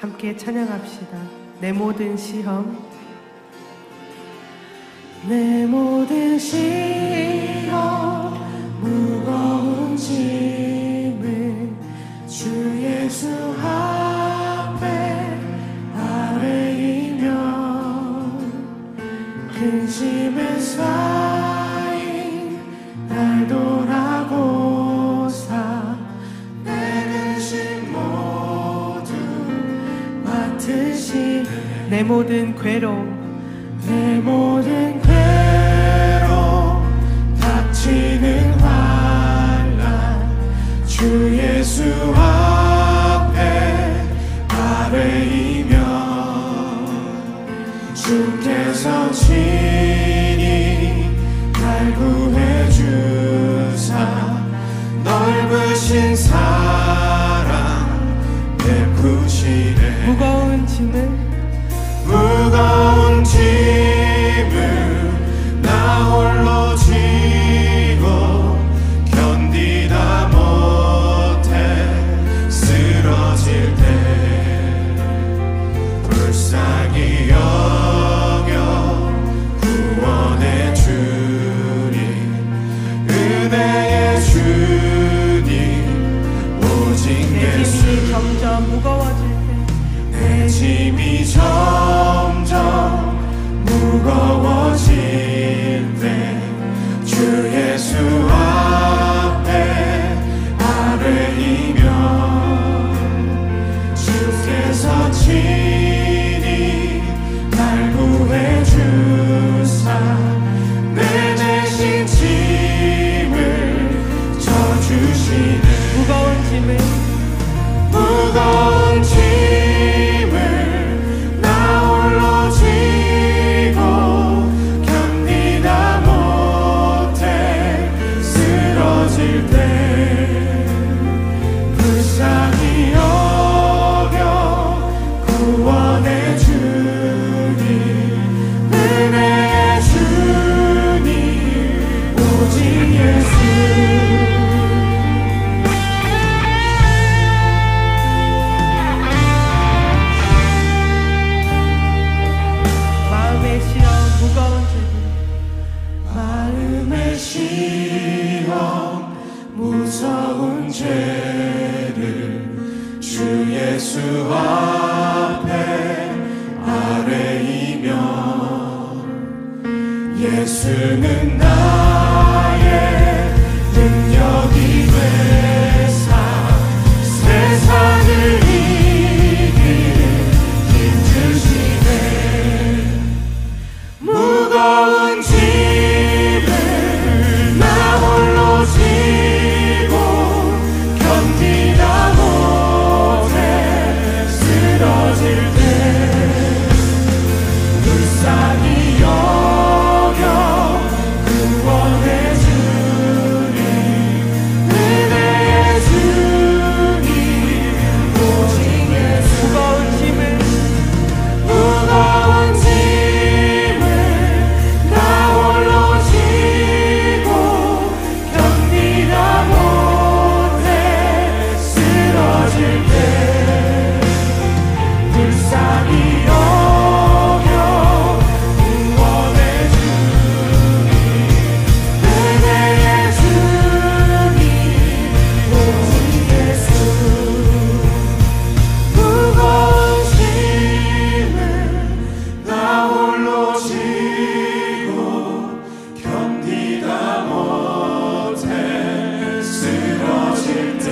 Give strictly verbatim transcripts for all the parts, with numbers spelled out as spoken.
함께 찬양합시다. 내 모든 시험, 내 모든 시험 무거운 짐을 주 예수 앞에 아뢰이면 그 짐을 쌓인 날 돌아보사 내 근심 모두 맡으시. 내 모든 괴로움, 내 모든 괴로움 닥치는 환난 주 예수 앞에 아뢰이면 주께서 친히 날 구해주사 넓으신 사랑 베푸시네. 무거운 짐을 무거운 짐을 나 홀로 지고 견디다 못해 쓰러질 때 불쌍히 여겨 구원의 주님 은혜의 주님 오직 내 짐이 점점 무거워질 내 짐이 점점 무거워질 때 주 예수 앞에 아뢰이면 주께서 친히 날 구해주사 내 대신 짐을 져주시네. 무거운 짐을 무거운 짐을 나 홀로 지고 견디다 못해 쓰러질 때 불쌍히 여겨 구원의 주님 은혜의 주님 오직 예수. 무서운 죄를 주 예수 앞에 아뢰이면 예수는 나의 능력이 되사 세상을 이길 힘 주시네. 무거운 짐을 나 홀로 지고 견디다 못해 쓰러질 때 불쌍히 여겨 구원의 주님 은혜의 주님 오직 예수. 무거운 짐을 무거운 짐을 나 홀로 지고 견디다 못해 쓰러질 때 불쌍히 여겨 구원의 주님 은혜의 주님 오직 예수. 무거운 짐을 나 홀로 지고 견디다 못해 쓰러질 때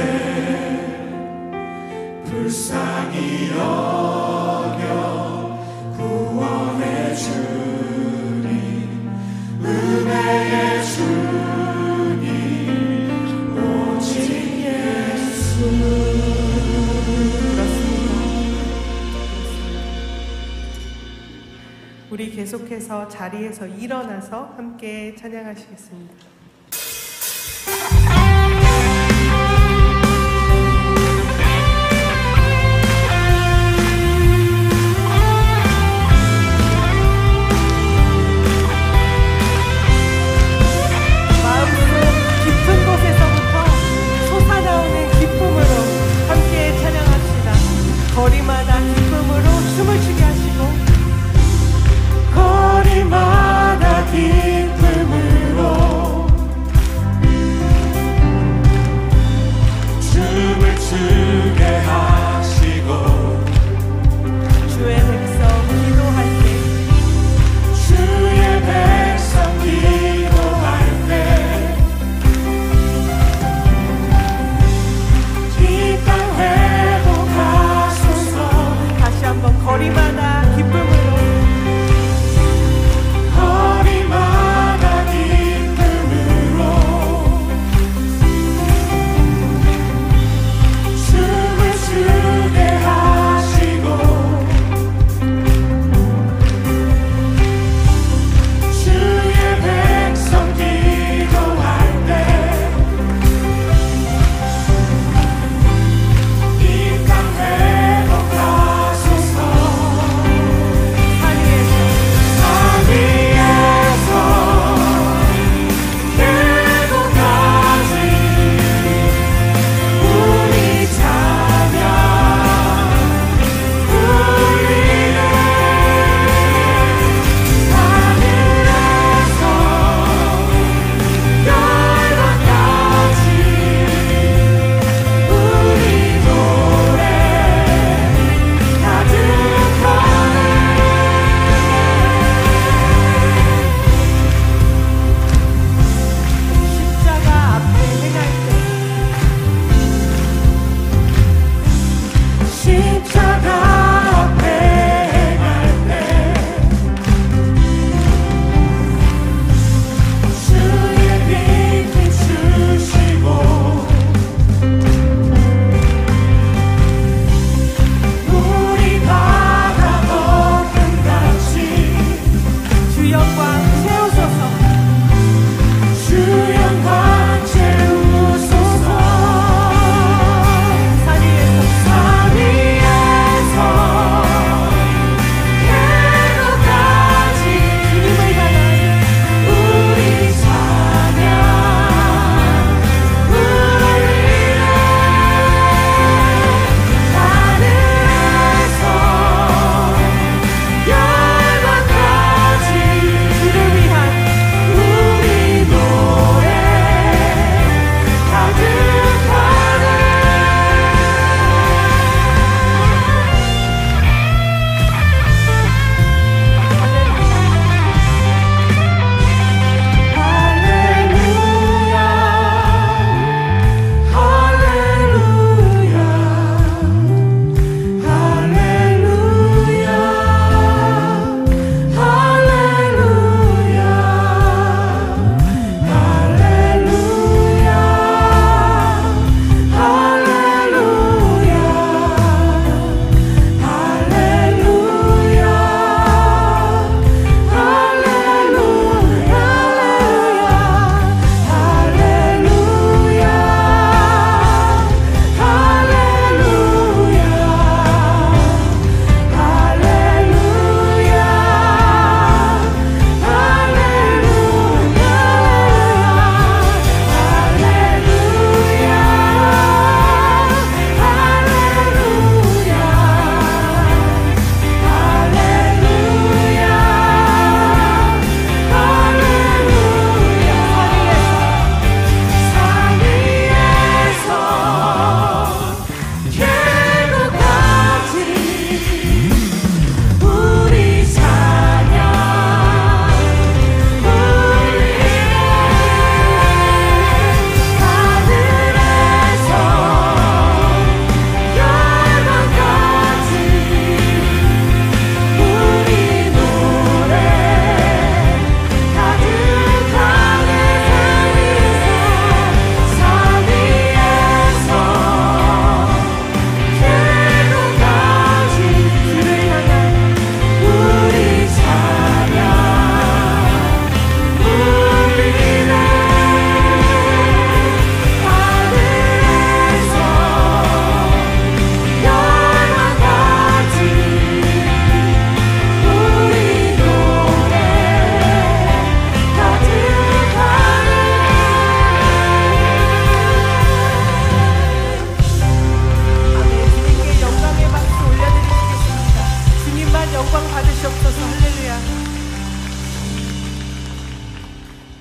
불쌍히 여겨 구원의 주님 은혜의 주님 오직 예수. 그렇습니다. 우리 계속해서 자리에서 일어나서 함께 찬양하시겠습니다. 마음속 깊은 곳에서부터 솟아나오는 기쁨으로 함께 찬양합시다. 거리마다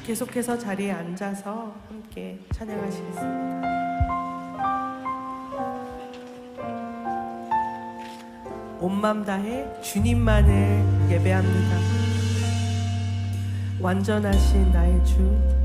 계속해서 자리에 앉아서 함께 찬양하시겠습니다. 온 맘 다해 주님만을 예배합니다. 완전하신 나의 주